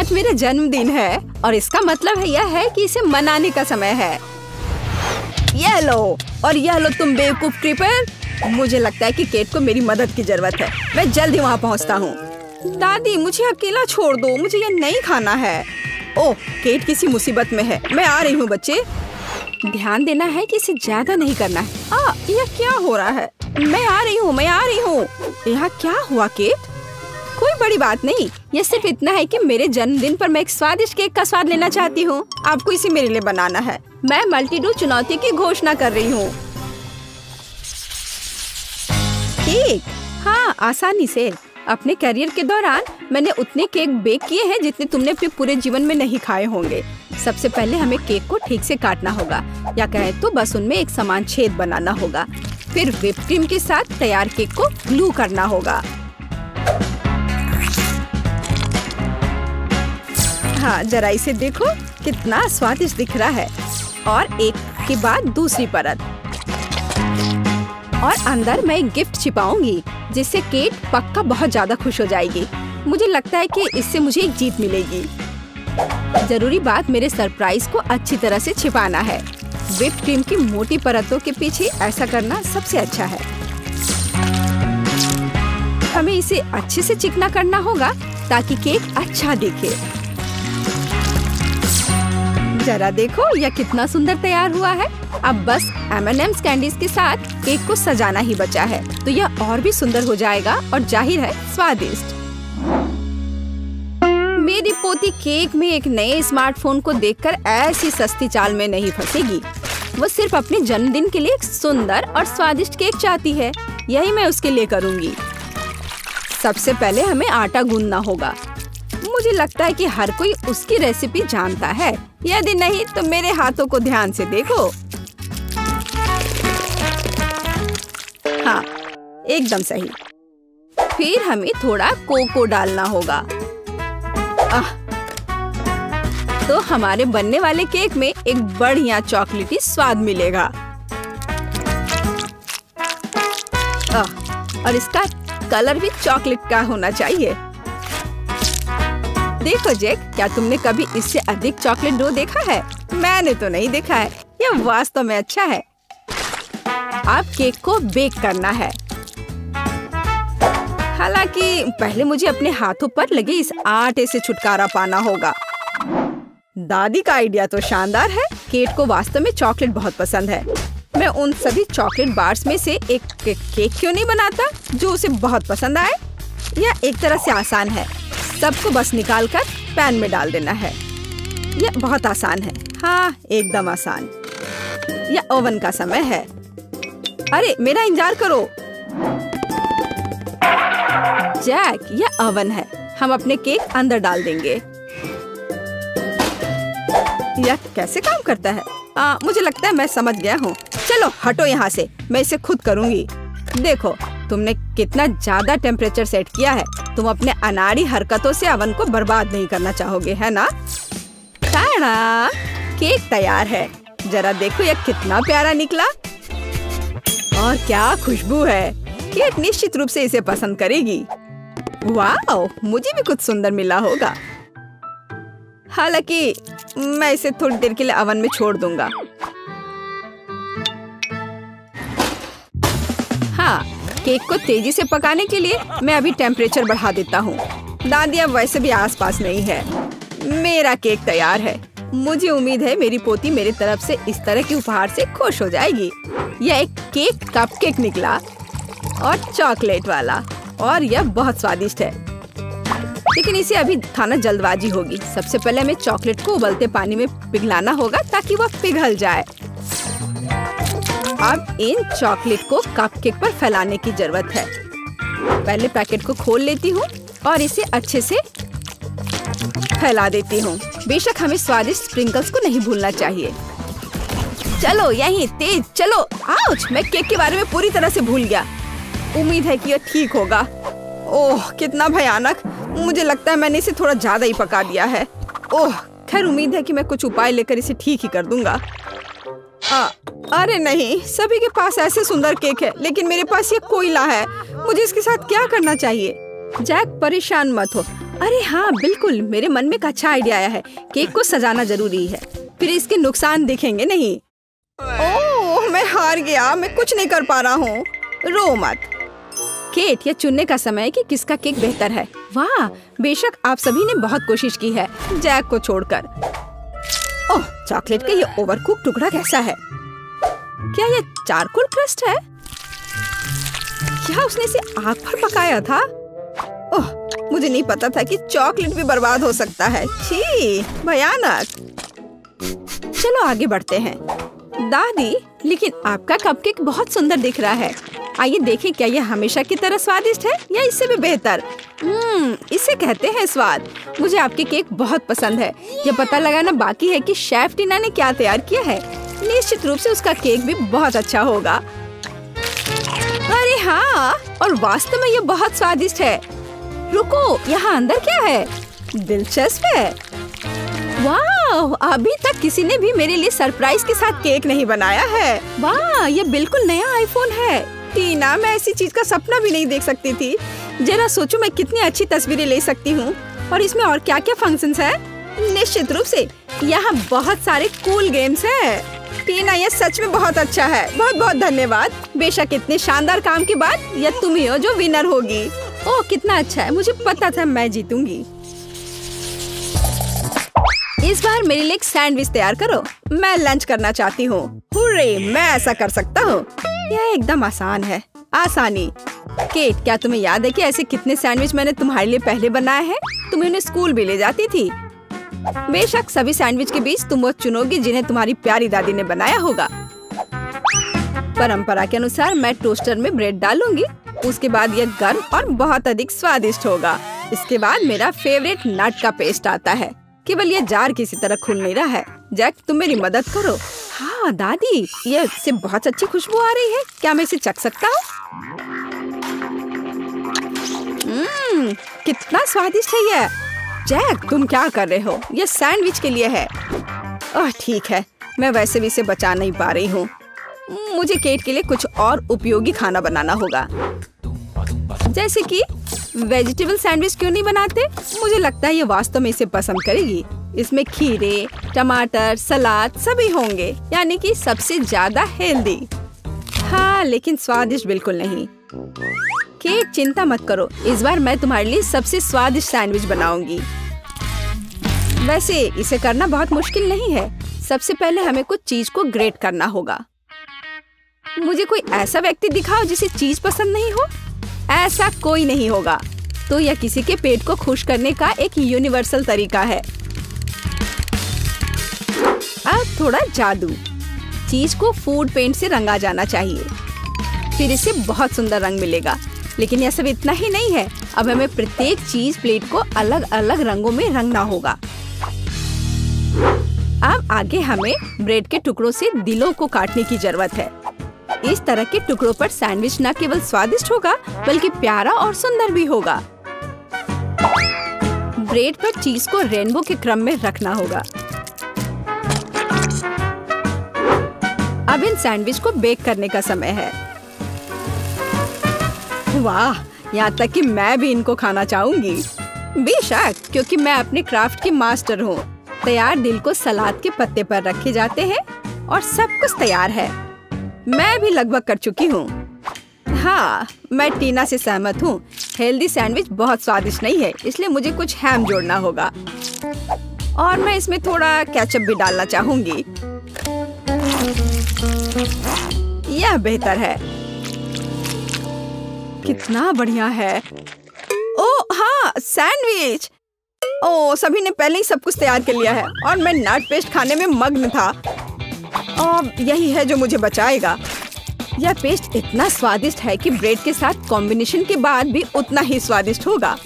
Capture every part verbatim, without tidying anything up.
आज मेरा जन्मदिन है और इसका मतलब है यह है कि इसे मनाने का समय है। ये लो, और यह लो तुम बेवकूफ क्रीपर। मुझे लगता है कि केट को मेरी मदद की जरूरत है। मैं जल्दी वहाँ पहुँचता हूँ। दादी मुझे अकेला छोड़ दो, मुझे ये नहीं खाना है। ओह, केट किसी मुसीबत में है। मैं आ रही हूँ बच्चे। ध्यान देना है कि इसे ज्यादा नहीं करना है। आ, यह क्या हो रहा है? मैं आ रही हूँ, मैं आ रही हूँ। यहाँ क्या हुआ केट? कोई बड़ी बात नहीं, यह सिर्फ इतना है कि मेरे जन्मदिन पर मैं एक स्वादिष्ट केक का स्वाद लेना चाहती हूँ। आपको इसे मेरे लिए बनाना है। मैं मल्टीडू चुनौती की घोषणा कर रही हूँ। केक? हाँ, आसानी से। अपने करियर के दौरान मैंने उतने केक बेक किए हैं जितने तुमने अपने पूरे जीवन में नहीं खाए होंगे। सबसे पहले हमें केक को ठीक से काटना होगा, या कहें तो बस उनमें एक समान छेद बनाना होगा। फिर व्हिप क्रीम के साथ तैयार केक को ग्लू करना होगा। हाँ, जरा इसे देखो, कितना स्वादिष्ट दिख रहा है। और एक के बाद दूसरी परत, और अंदर मैं एक गिफ्ट छिपाऊंगी जिससे केट पक्का बहुत ज्यादा खुश हो जाएगी। मुझे लगता है कि इससे मुझे एक जीत मिलेगी। जरूरी बात मेरे सरप्राइज को अच्छी तरह से छिपाना है। व्हिप क्रीम की मोटी परतों के पीछे ऐसा करना सबसे अच्छा है। हमें इसे अच्छे से चिकना करना होगा ताकि केक अच्छा दिखे। जरा देखो, यह कितना सुंदर तैयार हुआ है। अब बस एम एंड एम्स कैंडीज के साथ केक को सजाना ही बचा है, तो यह और भी सुंदर हो जाएगा और जाहिर है स्वादिष्ट। मेरी पोती केक में एक नए स्मार्टफोन को देखकर ऐसी सस्ती चाल में नहीं फंसेगी। वो सिर्फ अपने जन्मदिन के लिए एक सुंदर और स्वादिष्ट केक चाहती है। यही मैं उसके लिए करूँगी। सबसे पहले हमें आटा गूंदना होगा। मुझे लगता है कि हर कोई उसकी रेसिपी जानता है। यदि नहीं तो मेरे हाथों को ध्यान से देखो। हाँ, एकदम सही। फिर हमें थोड़ा कोको डालना होगा। आह, तो हमारे बनने वाले केक में एक बढ़िया चॉकलेटी स्वाद मिलेगा। आह, और इसका कलर भी चॉकलेट का होना चाहिए। देखो जैक, क्या तुमने कभी इससे अधिक चॉकलेट डो देखा है? मैंने तो नहीं देखा है। यह वास्तव में अच्छा है। अब केक को बेक करना है। हालांकि पहले मुझे अपने हाथों पर लगे इस आटे से छुटकारा पाना होगा। दादी का आइडिया तो शानदार है। केट को वास्तव में चॉकलेट बहुत पसंद है। मैं उन सभी चॉकलेट बार्स में से एक के, केक क्यों नहीं बनाता जो उसे बहुत पसंद आए? यह एक तरह से आसान है। सबको बस निकालकर पैन में डाल देना है। यह बहुत आसान है। हाँ, एकदम आसान। यह ओवन का समय है। अरे मेरा इंतजार करो। जैक, यह ओवन है। हम अपने केक अंदर डाल देंगे। यह कैसे काम करता है? आ, मुझे लगता है मैं समझ गया हूँ। चलो हटो यहाँ से, मैं इसे खुद करूँगी। देखो, तुमने कितना ज्यादा टेम्परेचर सेट किया है। तुम अपने अनाड़ी हरकतों से अवन को बर्बाद नहीं करना चाहोगे, है ना? ताड़ा, केक तैयार है। जरा देखो यह कितना प्यारा निकला और क्या खुशबू है। केट निश्चित रूप से इसे पसंद करेगी। वाह, मुझे भी कुछ सुंदर मिला होगा। हालांकि मैं इसे थोड़ी देर के लिए अवन में छोड़ दूंगा। हाँ, केक को तेजी से पकाने के लिए मैं अभी टेम्परेचर बढ़ा देता हूँ। दादी अब वैसे भी आसपास नहीं है। मेरा केक तैयार है। मुझे उम्मीद है मेरी पोती मेरी तरफ से इस तरह के उपहार से खुश हो जाएगी। यह एक केक कपकेक निकला और चॉकलेट वाला, और यह बहुत स्वादिष्ट है। लेकिन इसे अभी खाना जल्दबाजी होगी। सबसे पहले हमें चॉकलेट को उबलते पानी में पिघलाना होगा ताकि वह पिघल जाए। अब इन चॉकलेट को कपकेक पर फैलाने की जरूरत है। पहले पैकेट को खोल लेती हूँ और इसे अच्छे से फैला देती हूँ। बेशक हमें स्वादिष्ट स्प्रिंकल्स को नहीं भूलना चाहिए। चलो यहीं तेज चलो। आउच, मैं केक के बारे में पूरी तरह से भूल गया। उम्मीद है कि यह ठीक होगा। ओह, कितना भयानक। मुझे लगता है मैंने इसे थोड़ा ज्यादा ही पका दिया है। ओह, खैर उम्मीद है कि मैं कुछ उपाय लेकर इसे ठीक ही कर दूंगा। आ, अरे नहीं, सभी के पास ऐसे सुंदर केक है, लेकिन मेरे पास ये कोयला है। मुझे इसके साथ क्या करना चाहिए? जैक, परेशान मत हो। अरे हाँ बिल्कुल, मेरे मन में एक अच्छा आइडिया आया है। केक को सजाना जरूरी है, फिर इसके नुकसान दिखेंगे नहीं। ओह, मैं हार गया, मैं कुछ नहीं कर पा रहा हूँ। रो मत। केट, यह चुनने का समय है कि किसका केक बेहतर है। वाह, बेशक आप सभी ने बहुत कोशिश की है, जैक को छोड़कर। ओह, चॉकलेट का ये ओवरकुक टुकड़ा कैसा है? क्या ये चारकोल क्रस्ट है? क्या उसने इसे आग पर पकाया था? ओह, मुझे नहीं पता था कि चॉकलेट भी बर्बाद हो सकता है। छी, भयानक। चलो आगे बढ़ते हैं। दादी, लेकिन आपका कपकेक बहुत सुंदर दिख रहा है। आइए देखें, क्या यह हमेशा की तरह स्वादिष्ट है या इससे भी बेहतर? हम्म, इसे कहते हैं स्वाद। मुझे आपके केक बहुत पसंद है। यह पता लगाना बाकी है कि शेफ टीना ने क्या तैयार किया है। निश्चित रूप से उसका केक भी बहुत अच्छा होगा। अरे हाँ, और वास्तव में यह बहुत स्वादिष्ट है। रुको, यहाँ अंदर क्या है? दिलचस्प है। वाह, अभी तक किसी ने भी मेरे लिए सरप्राइज के साथ केक नहीं बनाया है। वाह, यह बिल्कुल नया आईफोन है। टीना, मैं ऐसी चीज का सपना भी नहीं देख सकती थी। जरा सोचो मैं कितनी अच्छी तस्वीरें ले सकती हूँ। और इसमें और क्या क्या फंक्शंस हैं? निश्चित रूप से यहाँ बहुत सारे कूल गेम्स हैं। टीना, यह सच में बहुत अच्छा है। बहुत बहुत धन्यवाद। बेशक इतने शानदार काम के बाद यह तुम ही हो जो विनर होगी। ओह, कितना अच्छा है, मुझे पता था मैं जीतूंगी। इस बार मेरे लिए एक सैंडविच तैयार करो। मैं लंच करना चाहती हूँ। हुर्रे, मैं ऐसा कर सकता हूँ। यह एकदम आसान है। आसानी। केट, क्या तुम्हें याद है कि ऐसे कितने सैंडविच मैंने तुम्हारे लिए पहले बनाए हैं? तुम उन्हें स्कूल भी ले जाती थी। बेशक सभी सैंडविच के बीच तुम वो चुनोगी जिन्हें तुम्हारी प्यारी दादी ने बनाया होगा। परंपरा के अनुसार मैं टोस्टर में ब्रेड डालूंगी। उसके बाद यह गर्म और बहुत अधिक स्वादिष्ट होगा। इसके बाद मेरा फेवरेट नट का पेस्ट आता है। केवल ये जार किसी तरह खुल नहीं रहा है। जैक, तुम मेरी मदद करो। हाँ दादी, ये इससे बहुत अच्छी खुशबू आ रही है। क्या मैं इसे चख सकता हूँ? हम्म, कितना स्वादिष्ट है ये। जैक, तुम क्या कर रहे हो? ये सैंडविच के लिए है। ओह ठीक है, मैं वैसे भी इसे बचा नहीं पा रही हूँ। मुझे केट के लिए कुछ और उपयोगी खाना बनाना होगा। जैसे कि वेजिटेबल सैंडविच क्यों नहीं बनाते? मुझे लगता है ये वास्तव में इसे पसंद करेगी। इसमें खीरे, टमाटर, सलाद सभी होंगे, यानी कि सबसे ज्यादा हेल्दी। हाँ, लेकिन स्वादिष्ट बिल्कुल नहीं। केट, चिंता मत करो, इस बार मैं तुम्हारे लिए सबसे स्वादिष्ट सैंडविच बनाऊंगी। वैसे इसे करना बहुत मुश्किल नहीं है। सबसे पहले हमें कुछ चीज को ग्रेट करना होगा। मुझे कोई ऐसा व्यक्ति दिखाओ जिसे चीज पसंद नहीं हो। ऐसा कोई नहीं होगा। तो यह किसी के पेट को खुश करने का एक यूनिवर्सल तरीका है। अब थोड़ा जादू। चीज को फूड पेंट से रंगा जाना चाहिए, फिर इसे बहुत सुंदर रंग मिलेगा। लेकिन यह सब इतना ही नहीं है। अब हमें प्रत्येक चीज प्लेट को अलग अलग रंगों में रंगना होगा। अब आगे हमें ब्रेड के टुकड़ों से दिलों को काटने की जरूरत है। इस तरह के टुकड़ों पर सैंडविच न केवल स्वादिष्ट होगा बल्कि प्यारा और सुंदर भी होगा। ब्रेड पर चीज को रेनबो के क्रम में रखना होगा। अब इन सैंडविच को बेक करने का समय है। वाह, यहाँ तक कि मैं भी इनको खाना चाहूंगी। बेशक, क्योंकि मैं अपने क्राफ्ट की मास्टर हूँ। तैयार दिल को सलाद के पत्ते पर रखे जाते हैं और सब कुछ तैयार है। मैं भी लगभग कर चुकी हूँ। हाँ, मैं टीना से सहमत हूँ। हेल्दी सैंडविच बहुत स्वादिष्ट नहीं है, इसलिए मुझे कुछ हैम जोड़ना होगा। और मैं इसमें थोड़ा केचप भी डालना चाहूंगी। यह बेहतर है। कितना बढ़िया है। ओह हाँ, सैंडविच। ओह, सभी ने पहले ही सब कुछ तैयार कर लिया है और मैं नट पेस्ट खाने में मग्न था। अब यही है जो मुझे बचाएगा। यह पेस्ट इतना स्वादिष्ट है कि ब्रेड के साथ कॉम्बिनेशन के बाद भी उतना ही स्वादिष्ट होगा।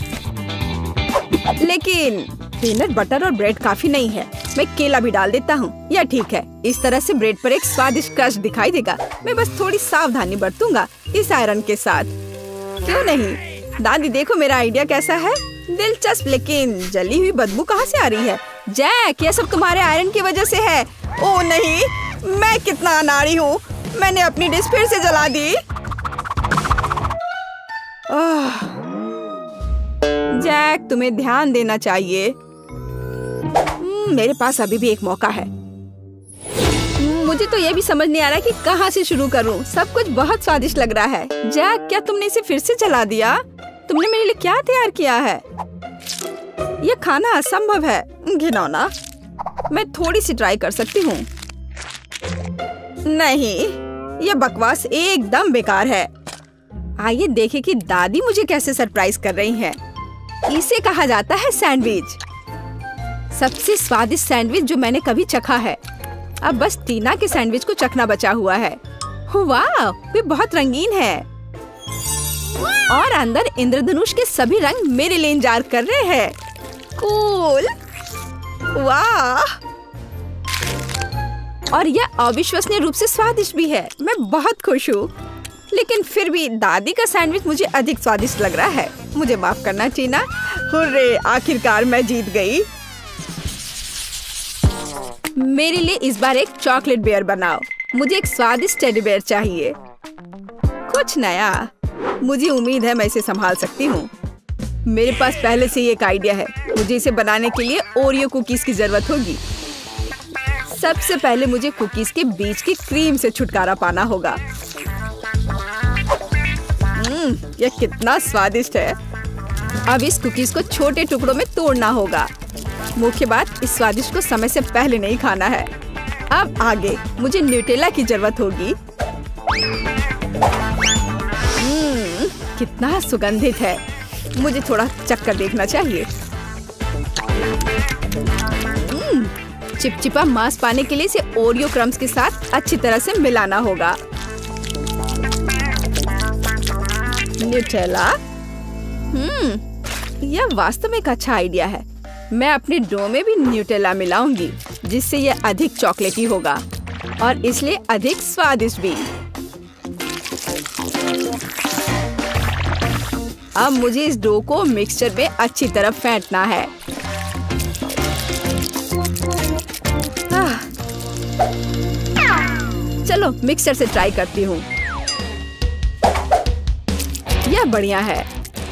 लेकिन पीनट बटर और ब्रेड काफी नहीं है। मैं केला भी डाल देता हूँ। यह ठीक है। इस तरह से ब्रेड पर एक स्वादिष्ट क्रश दिखाई देगा। मैं बस थोड़ी सावधानी बरतूंगा इस आयरन के साथ। क्यों नहीं? दादी देखो मेरा आइडिया कैसा है। दिलचस्प, लेकिन जली हुई बदबू कहाँ से आ रही है? जैक, यह सब तुम्हारे आयरन की वजह से है। ओह नहीं, मैं कितना अनाड़ी हूँ। मैंने अपनी डिश फिर से जला दी। जैक, तुम्हें ध्यान देना चाहिए। मेरे पास अभी भी एक मौका है। मुझे तो ये भी समझ नहीं आ रहा कि कहाँ से शुरू करूँ। सब कुछ बहुत स्वादिष्ट लग रहा है। जैक, क्या तुमने इसे फिर से जला दिया? तुमने मेरे लिए क्या तैयार किया है? यह खाना असंभव है, घिनौना। मैं थोड़ी सी ट्राई कर सकती हूँ। नहीं, यह बकवास एकदम बेकार है। आइए देखें कि दादी मुझे कैसे सरप्राइज कर रही हैं। इसे कहा जाता है सैंडविच। सबसे स्वादिष्ट सैंडविच जो मैंने कभी चखा है। अब बस टीना के सैंडविच को चखना बचा हुआ है। वाह, वे बहुत रंगीन है और अंदर इंद्रधनुष के सभी रंग मेरे लिए इंतजार कर रहे हैं। कूल, वाह! और यह अविश्वसनीय रूप से स्वादिष्ट भी है। मैं बहुत खुश हूँ, लेकिन फिर भी दादी का सैंडविच मुझे अधिक स्वादिष्ट लग रहा है। मुझे माफ करना टीना। हुर्रे, आखिरकार मैं जीत गई। मेरे लिए इस बार एक चॉकलेट बेयर बनाओ। मुझे एक स्वादिष्ट टेडी बेयर चाहिए, कुछ नया। मुझे उम्मीद है मैं इसे संभाल सकती हूँ। मेरे पास पहले से ही एक आइडिया है। मुझे इसे बनाने के लिए ओरियो कुकीज की जरूरत होगी। सबसे पहले मुझे कुकीज के बीच की क्रीम से छुटकारा पाना होगा। हम्म, यह कितना स्वादिष्ट है। अब इस कुकीज को छोटे टुकड़ों में तोड़ना होगा। मुख्य बात, इस स्वादिष्ट को समय से पहले नहीं खाना है। अब आगे मुझे न्यूटेला की जरूरत होगी। हम्म, कितना सुगंधित है। मुझे थोड़ा चक्कर देखना चाहिए। हम्म, चिपचिपा मांस पाने के लिए इसे ओरियो क्रम्स के साथ अच्छी तरह से मिलाना होगा। न्यूटेला, हम्म, यह वास्तव में एक अच्छा आइडिया है। मैं अपने डो में भी न्यूटेला मिलाऊंगी, जिससे यह अधिक चॉकलेटी होगा और इसलिए अधिक स्वादिष्ट भी। अब मुझे इस डो को मिक्सचर में अच्छी तरह फेंटना है। चलो मिक्सचर से ट्राई करती हूँ। यह बढ़िया है।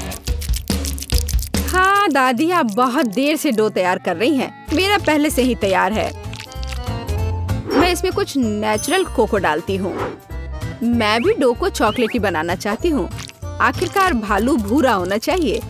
हाँ दादी, आप बहुत देर से डो तैयार कर रही हैं। मेरा पहले से ही तैयार है। मैं इसमें कुछ नेचुरल कोको डालती हूँ। मैं भी डो को चॉकलेटी बनाना चाहती हूँ। आखिरकार भालू भूरा होना चाहिए।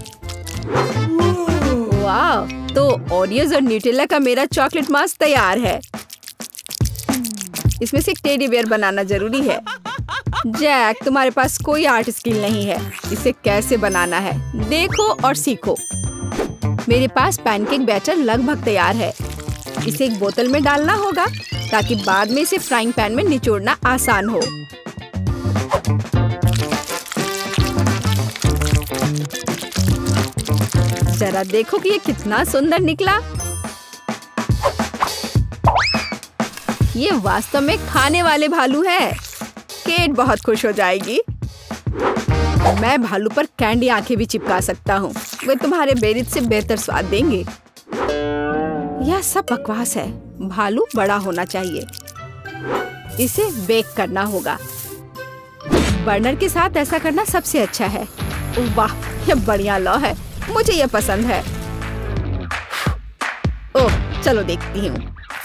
वाह, तो ओरियोज और न्यूटेला का मेरा चॉकलेट मास्क तैयार है। इसमें से एक टेडी बेयर बनाना जरूरी है। जैक, तुम्हारे पास कोई आर्ट स्किल नहीं है। इसे कैसे बनाना है देखो और सीखो। मेरे पास पैनकेक बैटर लगभग तैयार है। इसे एक बोतल में डालना होगा ताकि बाद में इसे फ्राइंग पैन में निचोड़ना आसान हो। जरा देखो कि ये कितना सुंदर निकला। ये वास्तव में खाने वाले भालू है। केट बहुत खुश हो जाएगी। मैं भालू पर कैंडी आंखें भी चिपका सकता हूँ। वे तुम्हारे बेरिज से बेहतर स्वाद देंगे। यह सब बकवास है। भालू बड़ा होना चाहिए। इसे बेक करना होगा। बर्नर के साथ ऐसा करना सबसे अच्छा है। वाह, यह बढ़िया लौ है। मुझे यह पसंद है। ओह, चलो देखती हूँ।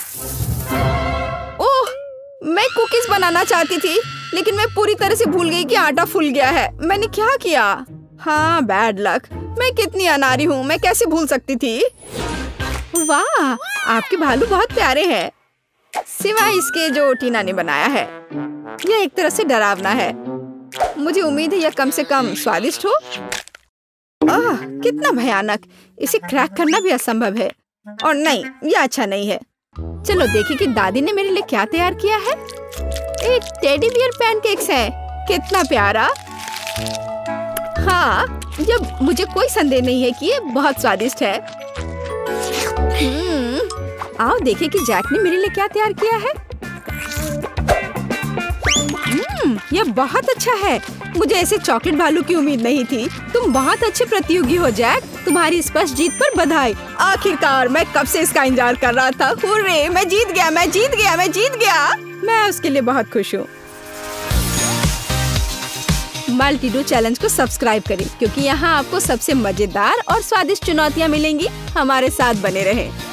ओह, मैं कुकीज बनाना चाहती थी, लेकिन मैं पूरी तरह से भूल गई कि आटा फूल गया है। मैंने क्या किया? हाँ, बैड लक। मैं कितनी अनाड़ी हूँ। मैं कैसे भूल सकती थी? वाह, आपके भालू बहुत प्यारे हैं, सिवाय इसके जो टीना ने बनाया है। यह एक तरह से डरावना है। मुझे उम्मीद है यह कम से कम स्वादिष्ट हो। आह, कितना भयानक। इसे क्रैक करना भी असंभव है। और नहीं, यह अच्छा नहीं है। चलो देखिए कि दादी ने मेरे लिए क्या तैयार किया है। एक टेडी बियर पैनकेक्स है। कितना प्यारा। हाँ, जब मुझे कोई संदेह नहीं है कि ये बहुत स्वादिष्ट है। हम्म, आओ देखें कि जैक ने मेरे लिए क्या तैयार किया है। हम्म, यह बहुत अच्छा है। मुझे ऐसे चॉकलेट भालू की उम्मीद नहीं थी। तुम बहुत अच्छे प्रतियोगी हो जैक। तुम्हारी स्पष्ट जीत पर बधाई। आखिरकार मैं कब से इसका इंतजार कर रहा था। हुर्रे, मैं जीत गया, मैं जीत गया, मैं जीत गया। मैं उसके लिए बहुत खुश हूँ। मल्टीडू चैलेंज को सब्सक्राइब करें, क्योंकि यहाँ आपको सबसे मजेदार और स्वादिष्ट चुनौतियाँ मिलेंगी। हमारे साथ बने रहें।